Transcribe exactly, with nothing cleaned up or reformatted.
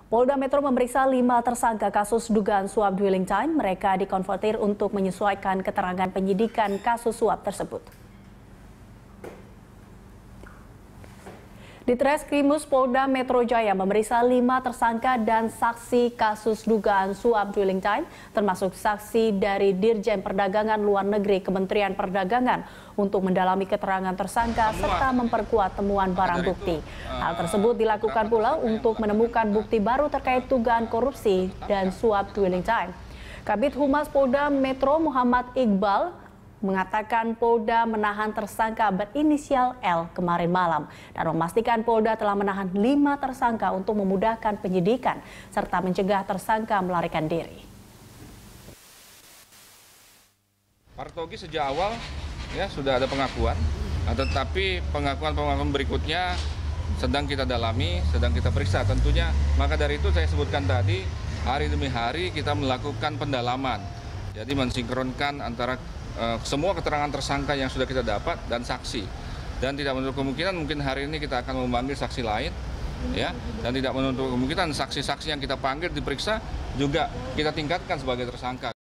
Polda Metro memeriksa lima tersangka kasus dugaan suap dwelling time. Mereka dikonfrontir untuk menyesuaikan keterangan penyidikan kasus suap tersebut. Ditreskrimus Polda Metro Jaya memeriksa lima tersangka dan saksi kasus dugaan suap dwelling time, termasuk saksi dari Dirjen Perdagangan Luar Negeri Kementerian Perdagangan untuk mendalami keterangan tersangka serta memperkuat temuan barang bukti. Hal tersebut dilakukan pula untuk menemukan bukti baru terkait dugaan korupsi dan suap dwelling time. Kabid Humas Polda Metro Muhammad Iqbal mengatakan Polda menahan tersangka berinisial L kemarin malam dan memastikan Polda telah menahan lima tersangka untuk memudahkan penyidikan serta mencegah tersangka melarikan diri. Partogi sejak awal ya sudah ada pengakuan, tetapi pengakuan-pengakuan berikutnya sedang kita dalami, sedang kita periksa tentunya. Maka dari itu saya sebutkan tadi, hari demi hari kita melakukan pendalaman. Jadi mensinkronkan antara uh, semua keterangan tersangka yang sudah kita dapat dan saksi. Dan tidak menutup kemungkinan mungkin hari ini kita akan memanggil saksi lain, ya. Dan tidak menutup kemungkinan saksi-saksi yang kita panggil diperiksa juga kita tingkatkan sebagai tersangka.